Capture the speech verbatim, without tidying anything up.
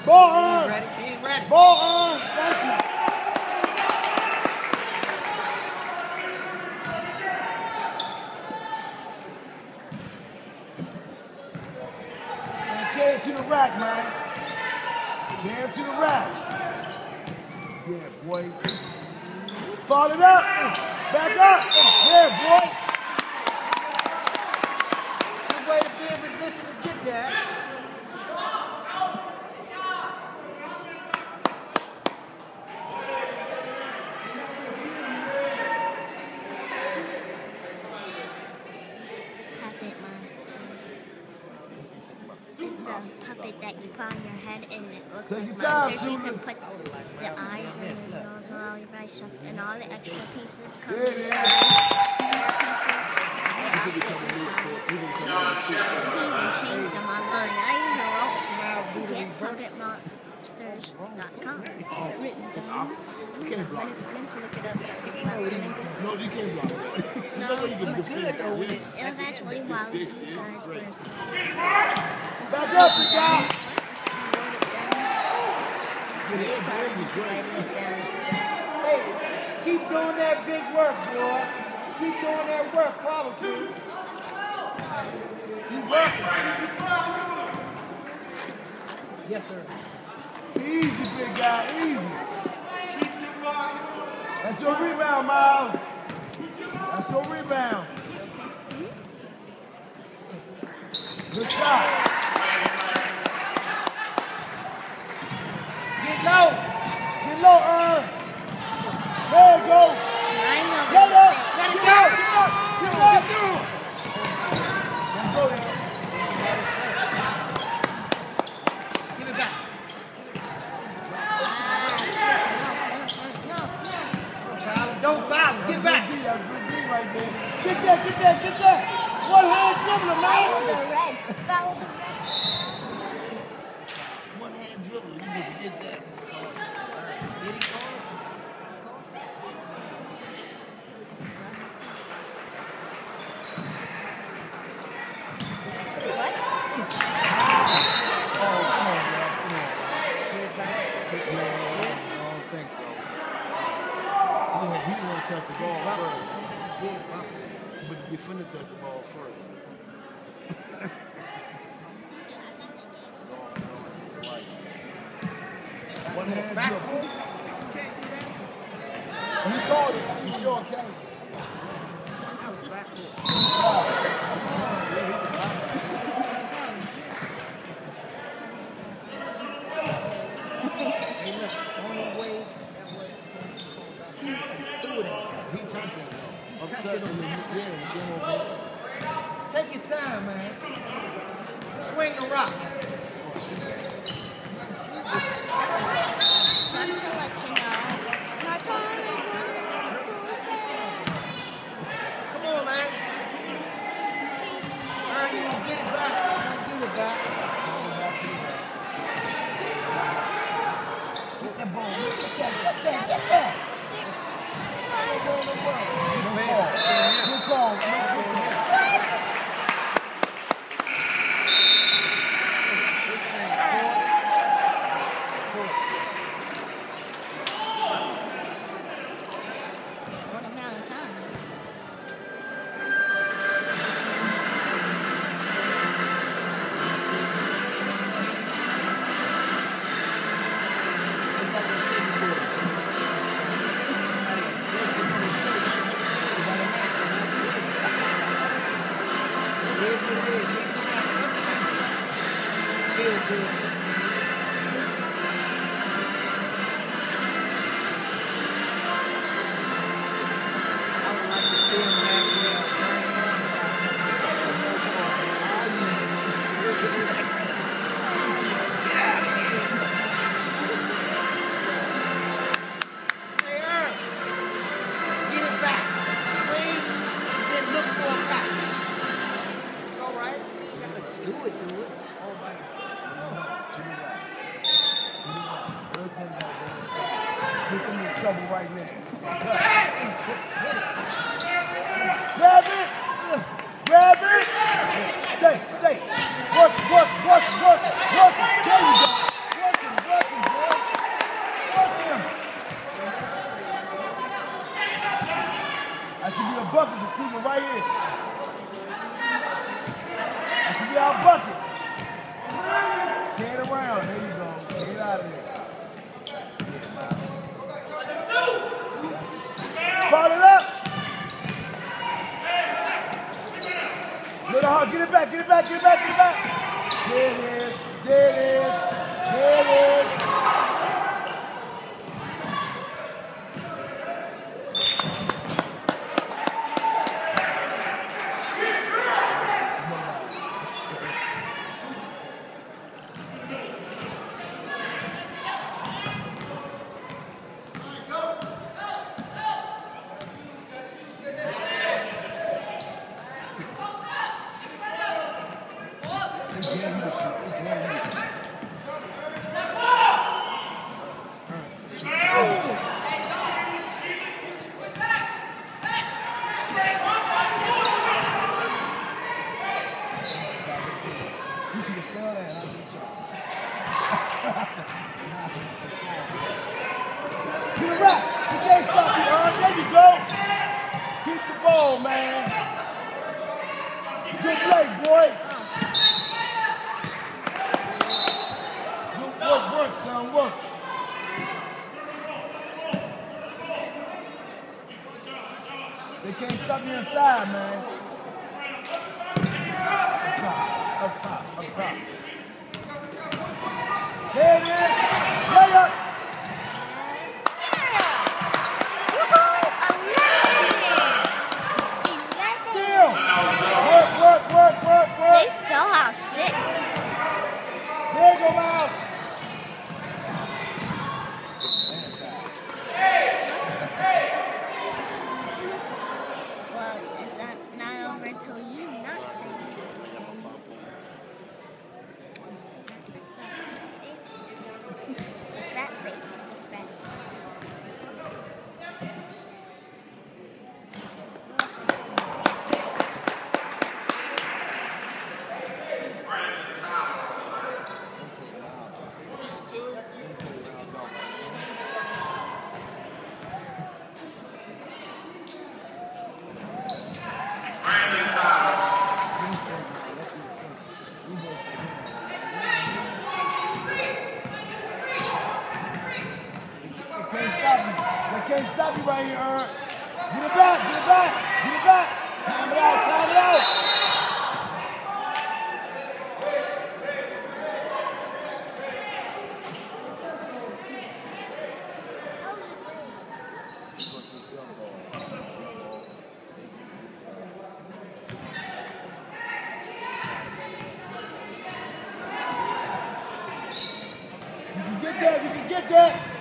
Ball on. Ready? He ain't ready. Ball on. Thank you. Man, carry it to the rack, man. Carry it to the rack. Yeah, boy. Fall it up. Back up. Yeah, boy. Good way to be in position to get there. Puppet, Mom. It's a puppet that you put on your head and it looks Take like your time, monsters. You can Susan. put the eyes and the nose and all your right stuff and all the extra pieces come Yeah, inside. yeah. Spare pieces. They all fit inside. You can even change them online. I even wrote get puppet monsters dot com. It's all written down. You can't block it. Once you look it up, No, you can't block it. no, No way you can it defend it. was actually while you guys were asleep. Back up, you guys. Hey, keep doing that big work, boy. Keep doing that work. Follow through. You working. Yes, sir. Easy, big guy, easy. That's your rebound, Miles. That's your rebound. Good shot. Get low. Get low, Earn. There you go. I know Get what up. to say. Get up. Get up. Get up. Let's go there. Give it back. No, no, no. Foul him. Don't foul him. Get back. That's good D right there. Get that, get that, get that. One hand dribbling, Follow man. the Reds. Follow the Reds. One hand dribbling. You need to get that. What? Oh, come on, man. Come on. Yeah, I don't think so. He want, he want to touch the ball first. But the defender touched the ball first. One hand dribble. You called it. You sure can. Hey, look, the only way that was threw it. He touched that though. Touched Touched it it on on the that side. yeah, it came over. Take your time, man. Swing the rock. Just to let you know. My time. Come on, man. Earn, you gonna get it back. Don't give it back. Get that ball. Get that, get that, get that. Six. Good call. Good call. Good call. Short amount of time. Feel good. I would like to see him back there. Hey, Earl, get it back. Swing, then look for a back. It's all right. You got to do it, do it. All by yourself. To the right. To the right. Good thing about that. Get them in trouble right now. Grab it! Grab it! Stay, stay. Work, work, work, work, work. There you go. Work it. Get around. There you go. Get out of there. Fall it up. Little hard. Get it back. Get it back. Get it back. Get it back. There it is. There it is. There it is. You should have fell that. I'll get you. Get it right. You can't stop me, Earn. There you go. Keep the ball, man. Good play, boy. Good work, work, son, work. They can't stop me inside, man. Up top, up top. There it is. Lay up. Still. Work, work, work, work, work. They still have six. There you go, Miles. Well, is that not over until you not say it? That makes the best. Can't stop you right here, Earn. Get it back, get it back, get it back. Time it out, time it out. You can get that, you can get that.